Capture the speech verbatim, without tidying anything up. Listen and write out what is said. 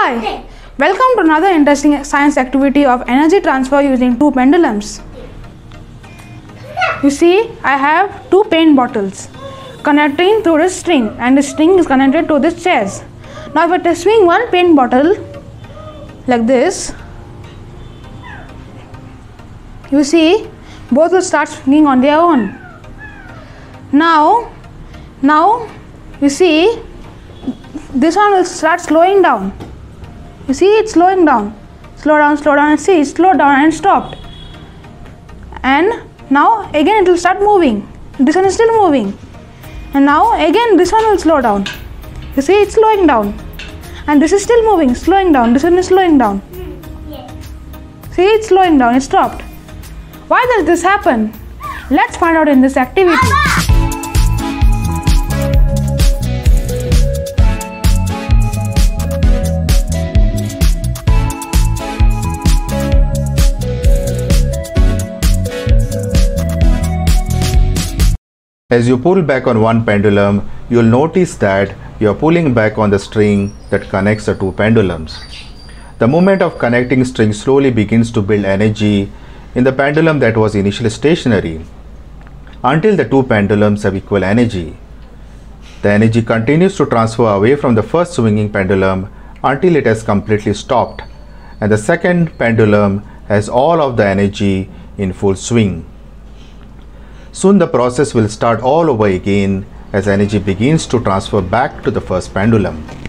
Hi, welcome to another interesting science activity of energy transfer using two pendulums. You see, I have two paint bottles connecting through this string, and the string is connected to this chairs. Now if I swing one paint bottle like this, you see both will start swinging on their own. Now, now you see this one will start slowing down. You see it's slowing down, slow down, slow down, and see it's slowed down and stopped. And now again it will start moving. This one is still moving, and now again this one will slow down. You see it's slowing down, and this is still moving, slowing down. This one is slowing down. See it's slowing down, it stopped. Why does this happen? Let's find out in this activity. As you pull back on one pendulum, you will notice that you are pulling back on the string that connects the two pendulums. The movement of connecting string slowly begins to build energy in the pendulum that was initially stationary until the two pendulums have equal energy. The energy continues to transfer away from the first swinging pendulum until it has completely stopped, and the second pendulum has all of the energy in full swing. Soon the process will start all over again as energy begins to transfer back to the first pendulum.